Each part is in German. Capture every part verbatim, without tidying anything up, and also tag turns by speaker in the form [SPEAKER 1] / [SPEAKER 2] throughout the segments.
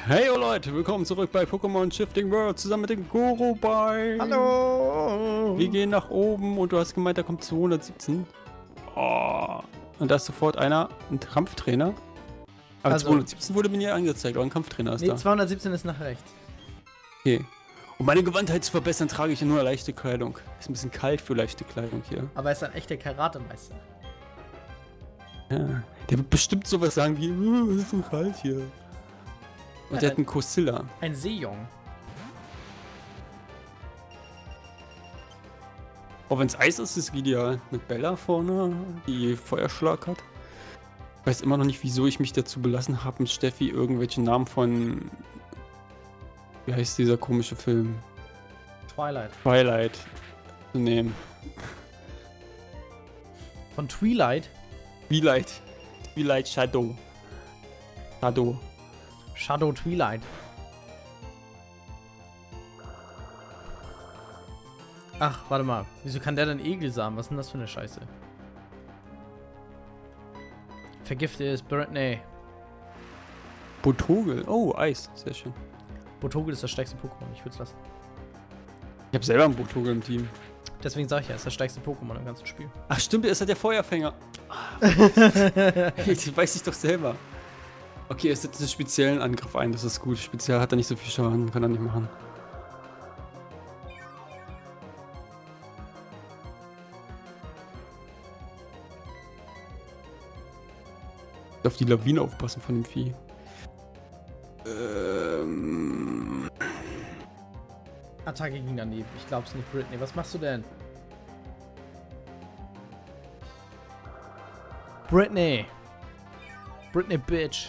[SPEAKER 1] Hey oh Leute, willkommen zurück bei Pokémon Shifting World zusammen mit dem Gorobai.
[SPEAKER 2] Hallo!
[SPEAKER 1] Wir gehen nach oben und du hast gemeint, da kommt zweihundertsiebzehn. Oh. Und da ist sofort einer, ein Kampftrainer. Aber
[SPEAKER 2] Also,
[SPEAKER 1] zweihundertsiebzehn wurde mir nie angezeigt, aber ein Kampftrainer ist
[SPEAKER 2] nee,
[SPEAKER 1] da.
[SPEAKER 2] zweihundertsiebzehn ist nach rechts.
[SPEAKER 1] Okay. Um meine Gewandtheit zu verbessern, trage ich nur leichte Kleidung. Ist ein bisschen kalt für leichte Kleidung hier.
[SPEAKER 2] Aber er ist ein echter Karatemeister.
[SPEAKER 1] Ja. Der wird bestimmt sowas sagen wie, uh, es ist so kalt hier. Und
[SPEAKER 2] Ja,
[SPEAKER 1] der hat einen Kocilla.
[SPEAKER 2] Ein Seejong.
[SPEAKER 1] Auch wenn es Eis ist, ist es ideal. Mit Bella vorne, die Feuerschlag hat. Ich weiß immer noch nicht, wieso ich mich dazu belassen habe, mit Steffi irgendwelche Namen von... Wie heißt dieser komische Film?
[SPEAKER 2] Twilight.
[SPEAKER 1] Twilight zu nehmen.
[SPEAKER 2] Von Twilight?
[SPEAKER 1] Twilight. Twilight Shadow. Shadow.
[SPEAKER 2] Shadow Twilight. Ach, warte mal. Wieso kann der denn Egelsamen? Was ist denn das für eine Scheiße? Vergifte ist Britney.
[SPEAKER 1] Botogel. Oh, Eis. Sehr schön.
[SPEAKER 2] Botogel ist das stärkste Pokémon. Ich würde es lassen.
[SPEAKER 1] Ich habe selber einen Botogel im Team.
[SPEAKER 2] Deswegen sage ich ja, es ist das stärkste Pokémon im ganzen Spiel.
[SPEAKER 1] Ach stimmt, er ist ja der Feuerfänger. Das weiß ich doch selber. Okay, er setzt einen speziellen Angriff ein, das ist gut. Speziell hat er nicht so viel Schaden, kann er nicht machen. Auf die Lawine aufpassen von dem Vieh. Ähm...
[SPEAKER 2] Attacke ging daneben. Ich glaub's nicht, Britney. Was machst du denn? Britney! Britney, Bitch!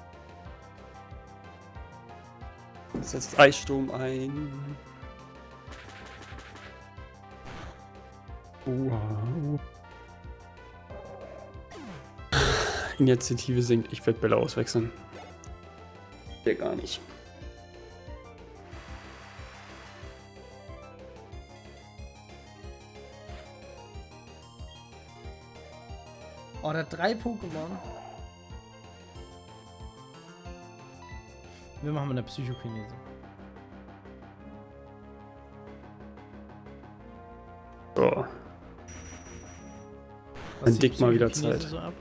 [SPEAKER 1] Setzt Eissturm ein. Wow. Initiative sinkt. Ich werde Bella auswechseln. Der gar nicht.
[SPEAKER 2] Oh, der hat drei Pokémon. Wir machen eine Psychokinese.
[SPEAKER 1] So. Dann dick mal wieder Zeit.
[SPEAKER 2] So ab?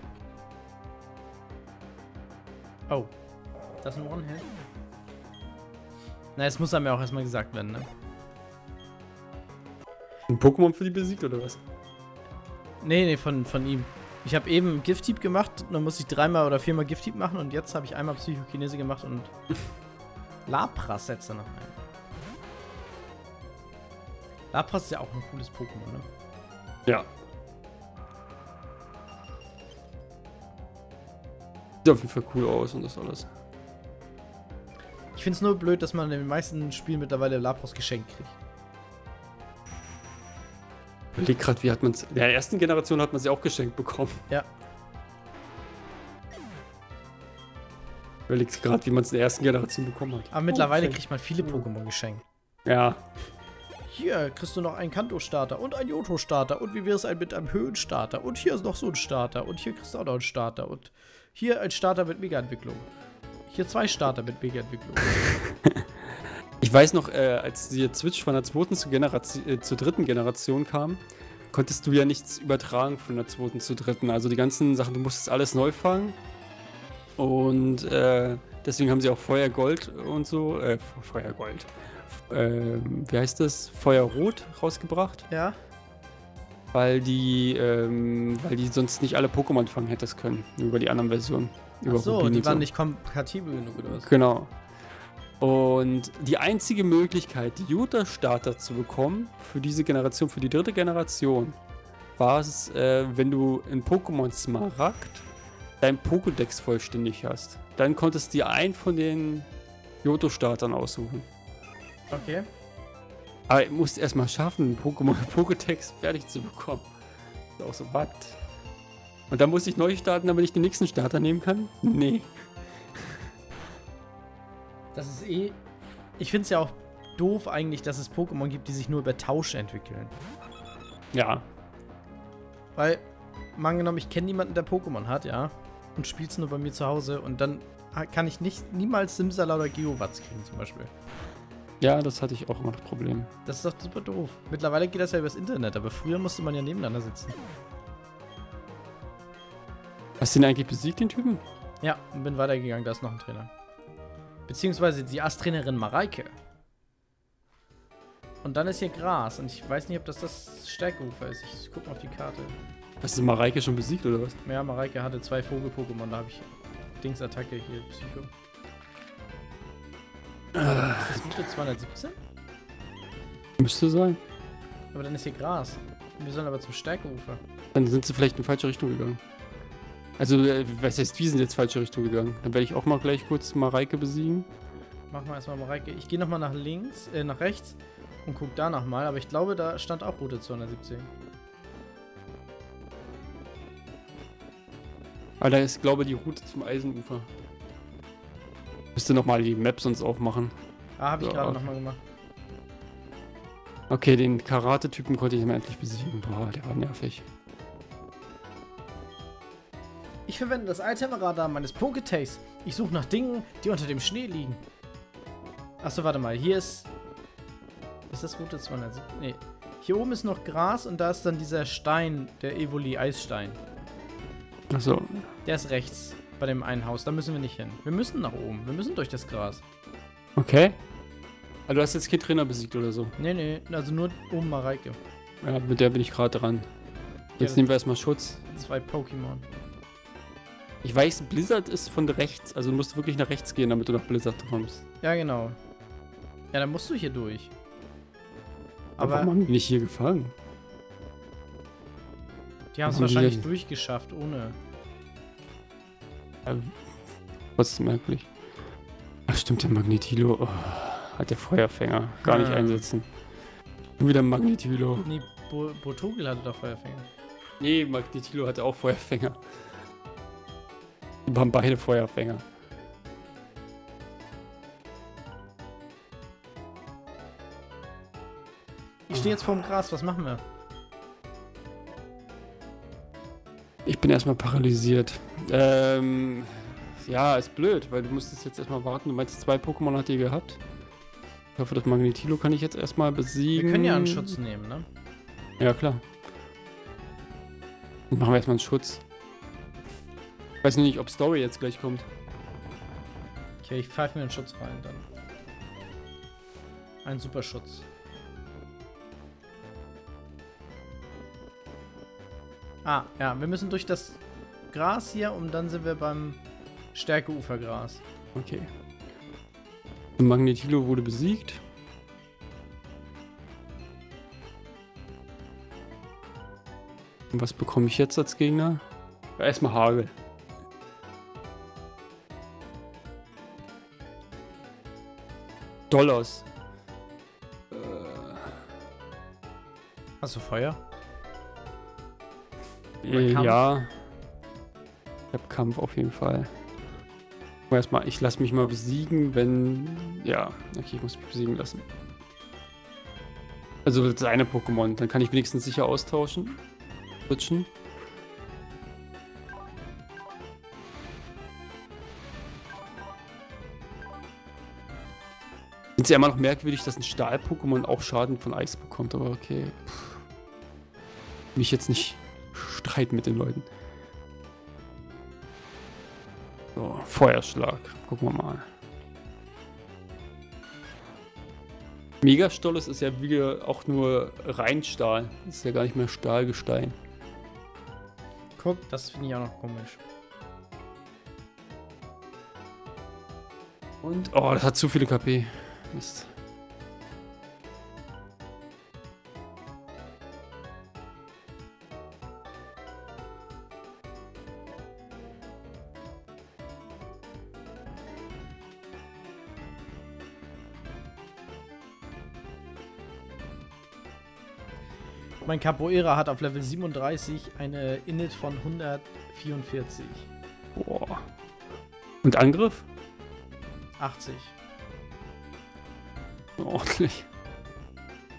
[SPEAKER 2] Oh. Das ist ein One-Hit. Na, es muss einem ja auch erstmal gesagt werden, ne?
[SPEAKER 1] Ein Pokémon für die besiegt oder was?
[SPEAKER 2] Nee, nee, von, von ihm. Ich habe eben Gift-Typ gemacht, dann musste ich dreimal oder viermal Gift-Typ machen und jetzt habe ich einmal Psychokinese gemacht und Lapras setzt er noch ein. Lapras ist ja auch ein cooles Pokémon, ne?
[SPEAKER 1] Ja. Sieht auf jeden Fall cool aus und das alles.
[SPEAKER 2] Ich finde es nur blöd, dass man in den meisten Spielen mittlerweile Lapras geschenkt kriegt.
[SPEAKER 1] Ich überleg grad, wie hat man es. In der ersten Generation hat man sie auch geschenkt bekommen.
[SPEAKER 2] Ja.
[SPEAKER 1] Ich überleg gerade, wie man es in der ersten Generation bekommen hat.
[SPEAKER 2] Aber mittlerweile
[SPEAKER 1] Okay.
[SPEAKER 2] kriegt man viele Pokémon geschenkt.
[SPEAKER 1] Ja.
[SPEAKER 2] Hier kriegst du noch einen Kanto-Starter und einen Johto-Starter und wie wäre es mit einem Höhenstarter und hier ist noch so ein Starter und hier kriegst du auch noch einen Starter und hier ein Starter mit Mega-Entwicklung. Hier zwei Starter mit Mega-Entwicklung.
[SPEAKER 1] Ich weiß noch, äh, als die Switch von der zweiten zur, Generation, äh, zur dritten Generation kam, konntest du ja nichts übertragen von der zweiten zur dritten. Also die ganzen Sachen, du musstest alles neu fangen. Und äh, deswegen haben sie auch Feuergold und so, äh, Feuergold. Äh, wie heißt das? Feuerrot rausgebracht.
[SPEAKER 2] Ja?
[SPEAKER 1] Weil die, ähm, weil die sonst nicht alle Pokémon fangen hättest können. Über die anderen Versionen. Über
[SPEAKER 2] Ach so,
[SPEAKER 1] Rubin
[SPEAKER 2] die
[SPEAKER 1] und
[SPEAKER 2] waren
[SPEAKER 1] so.
[SPEAKER 2] nicht kompatibel genug oder was?
[SPEAKER 1] Genau. Und die einzige Möglichkeit, die Jota-Starter zu bekommen, für diese Generation, für die dritte Generation, war es, äh, wenn du in Pokémon Smaragd dein Pokédex vollständig hast. Dann konntest du dir einen von den Johto-Startern aussuchen.
[SPEAKER 2] Okay.
[SPEAKER 1] Aber du musst erstmal schaffen, einen Pokémon Pokédex fertig zu bekommen. Ist auch so, was? Und dann muss ich neu starten, damit ich den nächsten Starter nehmen kann? Nee.
[SPEAKER 2] Das ist eh... Ich finde es ja auch doof eigentlich, dass es Pokémon gibt, die sich nur über Tausch entwickeln.
[SPEAKER 1] Ja.
[SPEAKER 2] Weil, mal angenommen, ich kenne niemanden, der Pokémon hat, ja. und spielst nur bei mir zu Hause und dann kann ich nicht niemals Simsala oder Geowatts kriegen zum Beispiel.
[SPEAKER 1] Ja, das hatte ich auch immer das Problem.
[SPEAKER 2] Das ist doch super doof. Mittlerweile geht das ja übers Internet, aber früher musste man ja nebeneinander sitzen.
[SPEAKER 1] Hast du den eigentlich besiegt, den Typen?
[SPEAKER 2] Ja, und bin weitergegangen, da ist noch ein Trainer. Beziehungsweise die Asttrainerin Mareike. Und dann ist hier Gras und ich weiß nicht, ob das das Stärkeufer ist. Ich gucke mal auf die Karte.
[SPEAKER 1] Hast du Mareike schon besiegt, oder was?
[SPEAKER 2] Ja, Mareike hatte zwei Vogel-Pokémon, da habe ich Dings-Attacke hier, Psycho.
[SPEAKER 1] Äh.
[SPEAKER 2] Ist das Route zweihundertsiebzehn?
[SPEAKER 1] Müsste sein.
[SPEAKER 2] Aber dann ist hier Gras. Wir sollen aber zum Stärkeufer.
[SPEAKER 1] Dann sind sie vielleicht in die falsche Richtung gegangen. Also, äh, was heißt, wir sind jetzt falsche Richtung gegangen? Dann werde ich auch mal gleich kurz Mareike besiegen.
[SPEAKER 2] Machen wir erstmal Mareike. Ich gehe nochmal nach links, äh, nach rechts und guck da nochmal, aber ich glaube, da stand auch Route zweihundertsiebzehn.
[SPEAKER 1] Aber da ist, glaube ich, die Route zum Eisenufer. Müsste nochmal die Map sonst aufmachen.
[SPEAKER 2] Ah, habe ich
[SPEAKER 1] So,
[SPEAKER 2] gerade
[SPEAKER 1] okay.
[SPEAKER 2] nochmal gemacht.
[SPEAKER 1] Okay, den Karate-Typen konnte ich dann endlich besiegen. Boah, der war nervig.
[SPEAKER 2] Ich verwende das Itemradar meines Poketails. Ich suche nach Dingen, die unter dem Schnee liegen. Achso, warte mal. Hier ist... Ist das Route zweihundertsiebzehn? Nee. Hier oben ist noch Gras und da ist dann dieser Stein, der Evoli-Eisstein.
[SPEAKER 1] Achso.
[SPEAKER 2] Der ist rechts bei dem einen Haus. Da müssen wir nicht hin. Wir müssen nach oben. Wir müssen durch das Gras.
[SPEAKER 1] Okay. Aber du hast jetzt keinen Trainer besiegt oder so.
[SPEAKER 2] Nee, nee. Also nur oben Mareike.
[SPEAKER 1] Ja, mit der bin ich gerade dran. Jetzt
[SPEAKER 2] Ja,
[SPEAKER 1] nehmen wir erstmal Schutz.
[SPEAKER 2] Zwei Pokémon.
[SPEAKER 1] Ich weiß, Blizzard ist von rechts. Also du musst wirklich nach rechts gehen, damit du nach Blizzard kommst.
[SPEAKER 2] Ja, genau. Ja, dann musst du hier durch.
[SPEAKER 1] Aber
[SPEAKER 2] Aber
[SPEAKER 1] warum haben die nicht hier gefangen?
[SPEAKER 2] die haben es
[SPEAKER 1] warum die
[SPEAKER 2] wahrscheinlich
[SPEAKER 1] denn-
[SPEAKER 2] durchgeschafft, ohne...
[SPEAKER 1] Ja, was ist merklich? Ach stimmt, der Magnetilo. Oh, hat der Feuerfänger. Gar nicht
[SPEAKER 2] Ah.
[SPEAKER 1] einsetzen. Nur wieder Magnetilo.
[SPEAKER 2] Nee, Bo Botogel hatte doch Feuerfänger.
[SPEAKER 1] Nee, Magnetilo hatte auch Feuerfänger. Die haben beide Feuerfänger.
[SPEAKER 2] Ich stehe jetzt vorm Gras, was machen wir?
[SPEAKER 1] Ich bin erstmal paralysiert. Ähm, ja, ist blöd, weil du musstest jetzt erstmal warten. Du meinst, zwei Pokémon hat ihr gehabt. Ich hoffe, das Magnetilo kann ich jetzt erstmal besiegen.
[SPEAKER 2] Wir können ja einen Schutz nehmen, ne?
[SPEAKER 1] Ja, klar. Dann machen wir erstmal einen Schutz. Ich weiß nur nicht, ob Story jetzt gleich kommt.
[SPEAKER 2] Okay, ich pfeife mir einen Schutz rein dann. Ein Superschutz. Ah, ja, wir müssen durch das Gras hier und dann sind wir beim Stärkeufergras.
[SPEAKER 1] Okay. Magnetilo wurde besiegt. Und was bekomme ich jetzt als Gegner? Ja, erstmal Hagel. Dollars.
[SPEAKER 2] Hast du Feuer?
[SPEAKER 1] Äh,
[SPEAKER 2] Kampf?
[SPEAKER 1] ja. Ich habe Kampf auf jeden Fall. Aber erstmal, ich lasse mich mal besiegen, wenn... Ja, okay, ich muss mich besiegen lassen. Also das eine Pokémon, dann kann ich wenigstens sicher austauschen. Switchen. Ist ja immer noch merkwürdig, dass ein Stahl-Pokémon auch Schaden von Eis bekommt, aber okay. Puh. Mich jetzt nicht streiten mit den Leuten. So, Feuerschlag. Gucken wir mal. Megastolles ist ja wieder auch nur Reinstahl. Das ist ja gar nicht mehr Stahlgestein.
[SPEAKER 2] Guck, das finde ich auch noch komisch.
[SPEAKER 1] Und, oh, das hat zu viele K P. Mist.
[SPEAKER 2] Mein Capoeira hat auf Level siebenunddreißig eine Init von hundertvierundvierzig.
[SPEAKER 1] Boah. Und Angriff?
[SPEAKER 2] achtzig.
[SPEAKER 1] Ordentlich.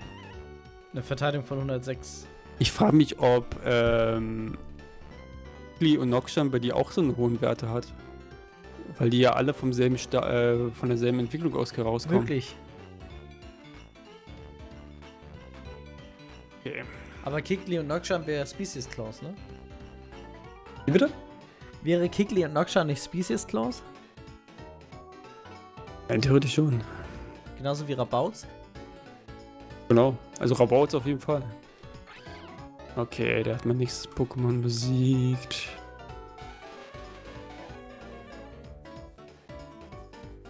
[SPEAKER 2] Eine Verteidigung von hundertsechs.
[SPEAKER 1] Ich frage mich, ob ähm, Kikli und Noxian bei dir auch so einen hohen Werte hat. Weil die ja alle vom selben Sta äh, von derselben Entwicklung aus rauskommen.
[SPEAKER 2] Wirklich.
[SPEAKER 1] Okay.
[SPEAKER 2] Aber Kikli und Noxian wäre Species Clause, ne?
[SPEAKER 1] Wie bitte?
[SPEAKER 2] Wäre Kikli und Noxian nicht Species Clause?
[SPEAKER 1] Nein, theoretisch schon.
[SPEAKER 2] Genauso wie Rabauts?
[SPEAKER 1] Genau. Also Rabauts auf jeden Fall. Okay, der hat mein nächstes Pokémon besiegt. So.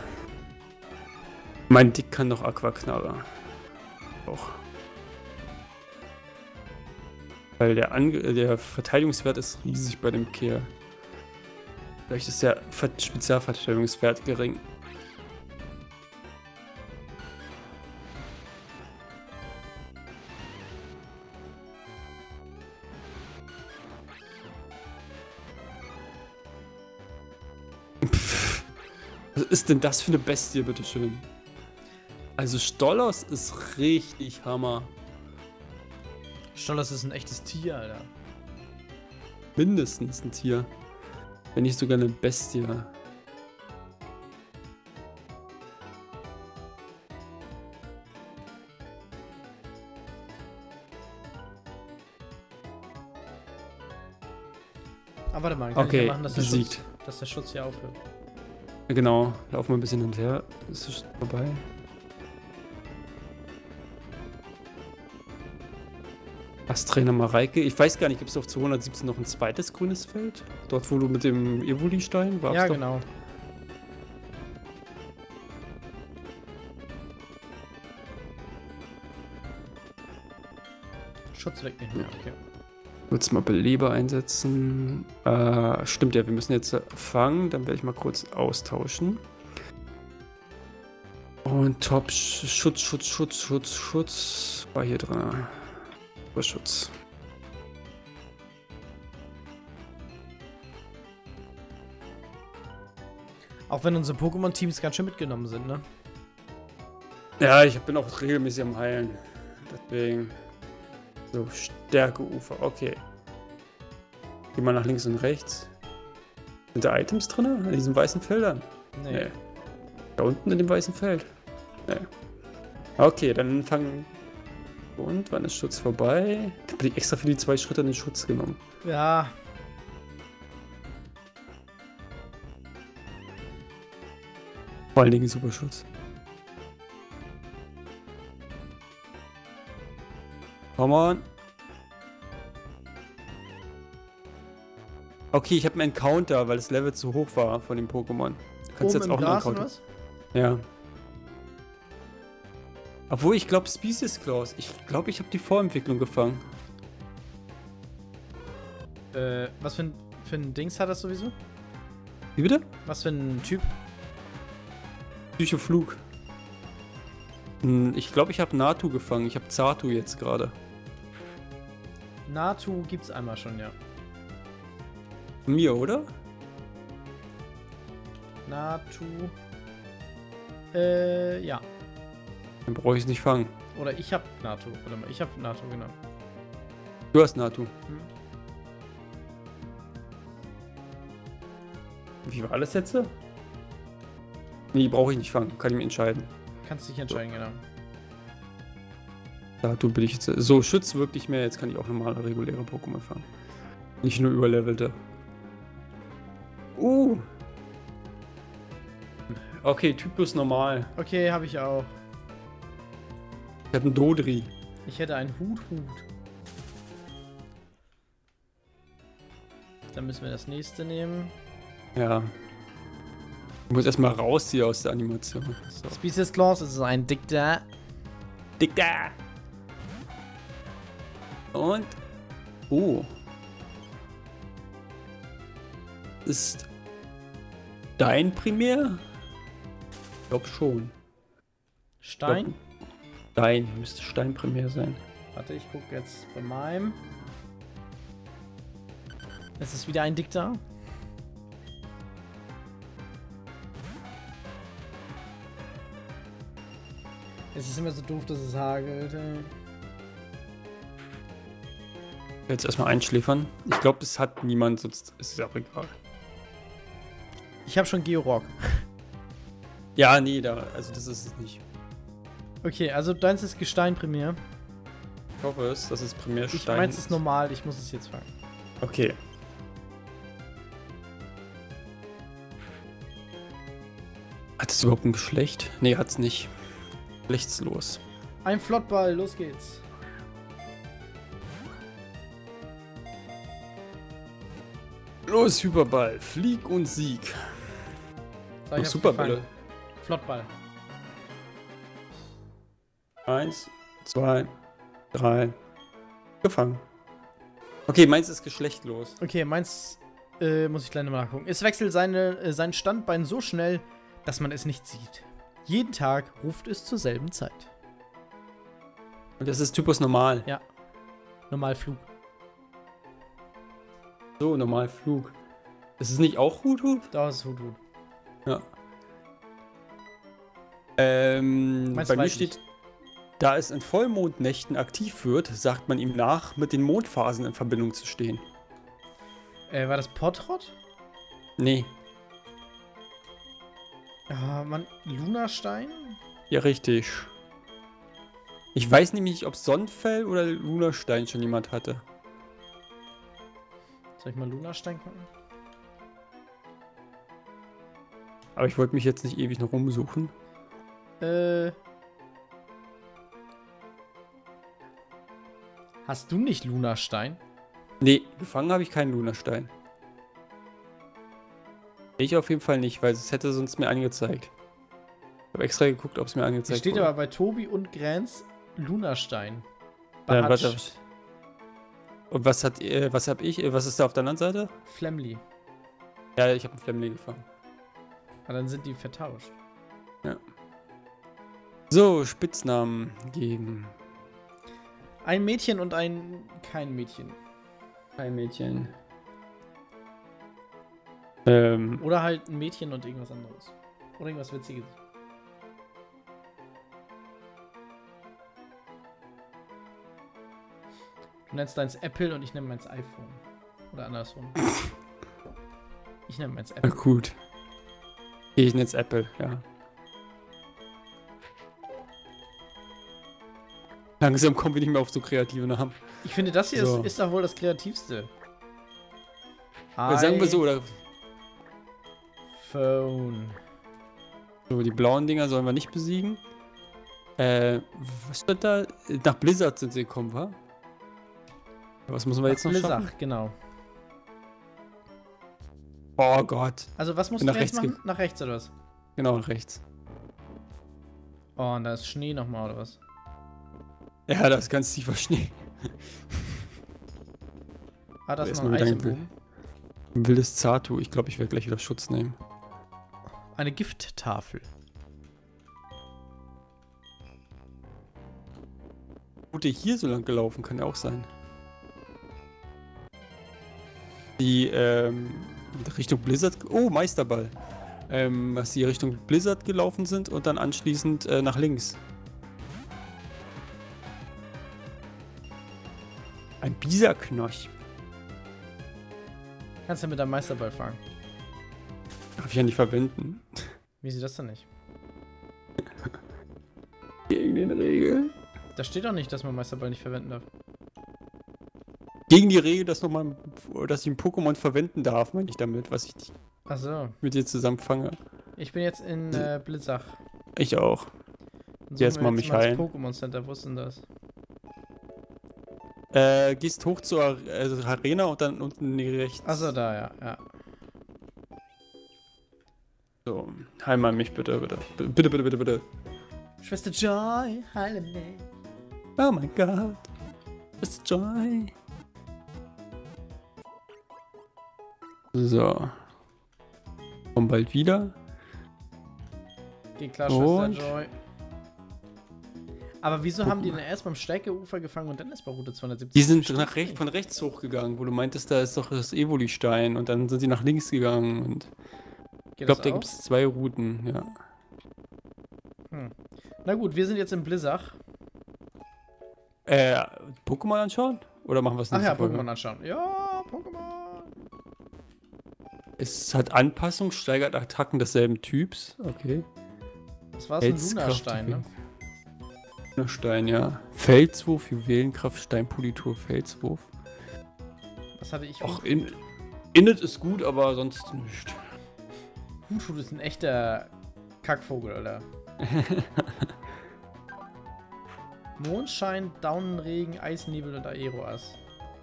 [SPEAKER 1] Mein Dick kann doch Aquaknarre. Auch. Weil der, Ange der Verteidigungswert ist riesig bei dem Kerl. Vielleicht ist der Ver Spezialverteidigungswert gering. Was ist denn das für eine Bestie, bitteschön? Also Stollos ist richtig Hammer.
[SPEAKER 2] Stollos ist ein echtes Tier, Alter.
[SPEAKER 1] Mindestens ein Tier. Wenn nicht sogar eine Bestie.
[SPEAKER 2] Aber warte mal, kann
[SPEAKER 1] Okay,
[SPEAKER 2] ich ja machen, dass der,
[SPEAKER 1] besiegt.
[SPEAKER 2] Schutz, dass der Schutz hier aufhört.
[SPEAKER 1] Genau, laufen wir ein bisschen hinterher. Ist es vorbei? Trainer Mareike. Ich weiß gar nicht, gibt es auf zweihundertsiebzehn noch ein zweites grünes Feld? Dort, wo du mit dem Evoli-Stein warst?
[SPEAKER 2] Ja,
[SPEAKER 1] doch?
[SPEAKER 2] genau. Schutz weg nicht mehr, okay.
[SPEAKER 1] Kurz mal Beleber einsetzen. Äh, stimmt ja, wir müssen jetzt fangen. Dann werde ich mal kurz austauschen. Und Top Schutz, Schutz, Schutz, Schutz, Schutz. War hier drin. Schutz.
[SPEAKER 2] Auch wenn unsere Pokémon-Teams ganz schön mitgenommen sind, ne?
[SPEAKER 1] Ja, ich bin auch regelmäßig am Heilen. Deswegen. So, Stärkeufer. Okay. Geh mal nach links und rechts. Sind da Items drin? In diesen weißen Feldern?
[SPEAKER 2] Nee.
[SPEAKER 1] Nee. Da unten in dem weißen Feld? Nee. Okay, dann fangen. Und wann ist Schutz vorbei? Da bin ich extra für die zwei Schritte in den Schutz genommen.
[SPEAKER 2] Ja.
[SPEAKER 1] Vor allen Dingen Superschutz. Come on. Okay, ich habe einen Encounter, weil das Level zu hoch war von dem Pokémon. Du kannst
[SPEAKER 2] Oben
[SPEAKER 1] jetzt
[SPEAKER 2] im
[SPEAKER 1] auch einen
[SPEAKER 2] Gras
[SPEAKER 1] Encounter.
[SPEAKER 2] oder was?
[SPEAKER 1] Ja. Obwohl, ich glaube Species Clause. Ich glaube, ich habe die Vorentwicklung gefangen.
[SPEAKER 2] Äh, was für ein, für ein Dings hat das sowieso?
[SPEAKER 1] Wie bitte?
[SPEAKER 2] Was für ein Typ?
[SPEAKER 1] Psychoflug. Hm, ich glaube, ich habe Natu gefangen. Ich habe Zatu jetzt gerade.
[SPEAKER 2] Natu gibt's einmal schon, ja.
[SPEAKER 1] Mir, oder?
[SPEAKER 2] Natu. Äh, ja.
[SPEAKER 1] Dann brauche ich es nicht fangen.
[SPEAKER 2] Oder ich hab Natu. Warte mal, ich hab Natu, genau.
[SPEAKER 1] Du hast Natu.
[SPEAKER 2] Hm.
[SPEAKER 1] Wie war das jetzt? Nee, brauche ich nicht fangen. Kann ich mir entscheiden.
[SPEAKER 2] Kannst dich entscheiden, genau.
[SPEAKER 1] Natu bin ich jetzt. So, Schütz wirkt nicht mehr. Jetzt kann ich auch normale, reguläre Pokémon fangen. Nicht nur überlevelte. Uh. Okay, Typus normal.
[SPEAKER 2] Okay, habe ich auch.
[SPEAKER 1] Ich habe einen Dodri.
[SPEAKER 2] Ich hätte einen Hut-Hut. Dann müssen wir das nächste nehmen.
[SPEAKER 1] Ja. Ich muss erstmal raus hier aus der Animation. So.
[SPEAKER 2] Species Clause ist ein Dickter.
[SPEAKER 1] Dicker! Und. Oh. Ist dein Primär? Ich glaube schon.
[SPEAKER 2] Stein?
[SPEAKER 1] Ich glaub, dein müsste Stein Primär sein.
[SPEAKER 2] Warte, ich gucke jetzt bei meinem. Es ist wieder ein Dickter. Es ist immer so doof, dass es hagelt. ey.
[SPEAKER 1] Jetzt erstmal einschläfern. Ich glaube, es hat niemand, sonst ist es auch egal.
[SPEAKER 2] Ich habe schon Georock.
[SPEAKER 1] Ja, nee, da, also das ist es nicht.
[SPEAKER 2] Okay, also deins ist Gestein primär.
[SPEAKER 1] Ich hoffe es, dass es primär
[SPEAKER 2] Ich
[SPEAKER 1] Stein
[SPEAKER 2] meins ist normal, ich muss es jetzt fangen.
[SPEAKER 1] Okay. Hat es überhaupt ein Geschlecht? Nee, hat's nicht. Geschlechtslos.
[SPEAKER 2] Ein Flottball, los geht's.
[SPEAKER 1] Los, Hyperball, flieg und sieg.
[SPEAKER 2] So,
[SPEAKER 1] Oh,
[SPEAKER 2] ich
[SPEAKER 1] Superbälle.
[SPEAKER 2] Flottball.
[SPEAKER 1] Eins, zwei, drei. Gefangen. Okay, meins ist geschlechtlos.
[SPEAKER 2] Okay, meins äh, muss ich gleich nochmal nachgucken. Es wechselt seine, äh, sein Standbein so schnell, dass man es nicht sieht. Jeden Tag ruft es zur selben Zeit.
[SPEAKER 1] Und das ist Typus normal.
[SPEAKER 2] Ja. Normalflug.
[SPEAKER 1] So, Normalflug. Ist es nicht auch Hutu?
[SPEAKER 2] Da ist es Hutu.
[SPEAKER 1] Ja. Ähm,
[SPEAKER 2] Meins
[SPEAKER 1] bei mir
[SPEAKER 2] weiß
[SPEAKER 1] steht, da es in Vollmondnächten aktiv wird, sagt man ihm nach, mit den Mondphasen in Verbindung zu stehen.
[SPEAKER 2] Äh, war das Potrot?
[SPEAKER 1] Nee.
[SPEAKER 2] Ja, man, Lunastein?
[SPEAKER 1] Ja, richtig. Ich weiß nämlich nicht, ob Sonnenfell oder Lunastein schon jemand hatte.
[SPEAKER 2] Soll ich mal Lunastein gucken?
[SPEAKER 1] Aber ich wollte mich jetzt nicht ewig noch rumsuchen.
[SPEAKER 2] Äh. Hast du nicht Lunastein?
[SPEAKER 1] Nee, gefangen habe ich keinen Lunastein. Ich auf jeden Fall nicht, weil es hätte sonst mir angezeigt. Ich habe extra geguckt, ob es mir
[SPEAKER 2] Hier
[SPEAKER 1] angezeigt
[SPEAKER 2] steht
[SPEAKER 1] wurde.
[SPEAKER 2] aber bei Tobi und Grenz Lunastein.
[SPEAKER 1] Äh,
[SPEAKER 2] Bahatsch.
[SPEAKER 1] warte. Und was hat, äh, was hab ich, äh, was ist da auf der anderen Seite?
[SPEAKER 2] Flemly.
[SPEAKER 1] Ja, ich habe einen Flemley gefangen.
[SPEAKER 2] Ah, dann sind die vertauscht.
[SPEAKER 1] Ja. So, Spitznamen geben.
[SPEAKER 2] Ein Mädchen und ein kein Mädchen.
[SPEAKER 1] Ein Mädchen. Ähm,
[SPEAKER 2] Oder halt ein Mädchen und irgendwas anderes. Oder irgendwas Witziges. Du nennst deins Apple und ich nenne meins iPhone. Oder andersrum. Ich nenne meins
[SPEAKER 1] na
[SPEAKER 2] Apple.
[SPEAKER 1] gut. Ich nenne es Apple, ja. Langsam kommen wir nicht mehr auf so kreative Namen.
[SPEAKER 2] Ich finde, das hier
[SPEAKER 1] So.
[SPEAKER 2] ist, ist doch wohl das kreativste.
[SPEAKER 1] Oder sagen wir so, oder
[SPEAKER 2] iPhone.
[SPEAKER 1] so, die blauen Dinger sollen wir nicht besiegen. Äh, was steht da? Nach Blizzard sind sie gekommen, wa? Was müssen wir jetzt noch schaffen?
[SPEAKER 2] Blizzard, genau.
[SPEAKER 1] Oh Gott.
[SPEAKER 2] Also was musst
[SPEAKER 1] Nach
[SPEAKER 2] du jetzt
[SPEAKER 1] rechts
[SPEAKER 2] machen? Nach rechts oder was?
[SPEAKER 1] Genau, rechts.
[SPEAKER 2] Oh, und da ist Schnee nochmal oder was?
[SPEAKER 1] Ja, das ist ganz tiefer Schnee.
[SPEAKER 2] Ah, das ist
[SPEAKER 1] Erstmal
[SPEAKER 2] noch ein
[SPEAKER 1] wieder ein
[SPEAKER 2] Eisenbogen.
[SPEAKER 1] Ein wildes Zatu. Ich glaube, ich werde gleich wieder Schutz nehmen.
[SPEAKER 2] Eine Gifttafel.
[SPEAKER 1] Gut, der hier so lang gelaufen, kann ja auch sein. Die, ähm, Richtung Blizzard. Oh, Meisterball. Ähm, dass die Richtung Blizzard gelaufen sind und dann anschließend äh, nach links. Ein Bisaknoch.
[SPEAKER 2] Kannst du mit deinem Meisterball fangen?
[SPEAKER 1] Darf ich ja nicht verwenden.
[SPEAKER 2] Wie sieht das denn nicht?
[SPEAKER 1] Gegen den Regel.
[SPEAKER 2] Da steht doch nicht, dass man Meisterball nicht verwenden darf.
[SPEAKER 1] Gegen die Regel, dass, noch mal, dass ich ein Pokémon verwenden darf, meine ich damit, was ich nicht
[SPEAKER 2] Achso.
[SPEAKER 1] mit dir zusammen fange.
[SPEAKER 2] Ich bin jetzt in äh, Blitzach.
[SPEAKER 1] Ich auch.
[SPEAKER 2] Dann
[SPEAKER 1] Jetzt
[SPEAKER 2] suchen
[SPEAKER 1] mal
[SPEAKER 2] wir
[SPEAKER 1] mich
[SPEAKER 2] mal das
[SPEAKER 1] heilen.
[SPEAKER 2] Pokémon Center, wo ist denn das?
[SPEAKER 1] Äh, gehst hoch zur Ar also Arena und dann unten rechts.
[SPEAKER 2] Achso, da, ja, ja.
[SPEAKER 1] So, heil mal mich bitte, bitte. B- Bitte, bitte, bitte, bitte.
[SPEAKER 2] Schwester Joy, heile mich.
[SPEAKER 1] Oh mein Gott. It's Joy. So. Komm bald wieder.
[SPEAKER 2] Geht klar, Schwester
[SPEAKER 1] Und?
[SPEAKER 2] Joy. Aber wieso haben die denn erst beim Stärkeufer gefangen und dann erst bei Route zweihundertsiebzig?
[SPEAKER 1] Die sind nach rechts, von rechts hochgegangen, wo du meintest, da ist doch das Evoli-Stein und dann sind sie nach links gegangen und ich
[SPEAKER 2] Geht
[SPEAKER 1] glaube,
[SPEAKER 2] das
[SPEAKER 1] da
[SPEAKER 2] auch?
[SPEAKER 1] gibt es zwei Routen, ja.
[SPEAKER 2] Hm. Na gut, wir sind jetzt in Blizzard.
[SPEAKER 1] Äh, Pokémon anschauen? Oder machen wir es
[SPEAKER 2] Ach
[SPEAKER 1] nächste
[SPEAKER 2] ja,
[SPEAKER 1] Folge?
[SPEAKER 2] Pokémon anschauen. Ja, Pokémon.
[SPEAKER 1] Es hat Anpassung, steigert Attacken desselben Typs. Okay.
[SPEAKER 2] Das war so ein
[SPEAKER 1] Heldenskraft,
[SPEAKER 2] Lunastein, ne?
[SPEAKER 1] Lunastein, ja. Felswurf, Juwelenkraft, Steinpolitur, Felswurf.
[SPEAKER 2] Was hatte ich?
[SPEAKER 1] Ach, in, Init ist gut, aber sonst nicht.
[SPEAKER 2] Hutschut ist ein echter Kackvogel, Alter. Mondschein, Daunenregen, Eisnebel und Aeroas.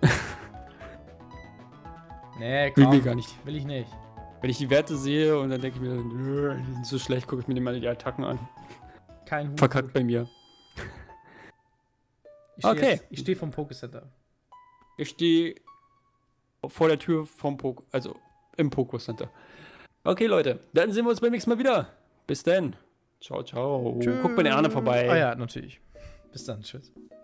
[SPEAKER 2] Nee, komm.
[SPEAKER 1] Will mir gar nicht.
[SPEAKER 2] Will ich nicht.
[SPEAKER 1] Wenn ich die Werte sehe und dann denke ich mir, nö, die sind so schlecht, gucke ich mir mal die Attacken an.
[SPEAKER 2] Kein Hut.
[SPEAKER 1] Verkackt bei mir.
[SPEAKER 2] Ich steh
[SPEAKER 1] Okay.
[SPEAKER 2] Jetzt, ich stehe vom Pokécenter.
[SPEAKER 1] Ich stehe vor der Tür vom Poke, also im Poké Center. Okay, Leute, dann sehen wir uns beim nächsten Mal wieder. Bis dann. Ciao, ciao.
[SPEAKER 2] Tschüss.
[SPEAKER 1] Guckt bei der Arne vorbei.
[SPEAKER 2] Ah ja, natürlich. Bis dann. Tschüss.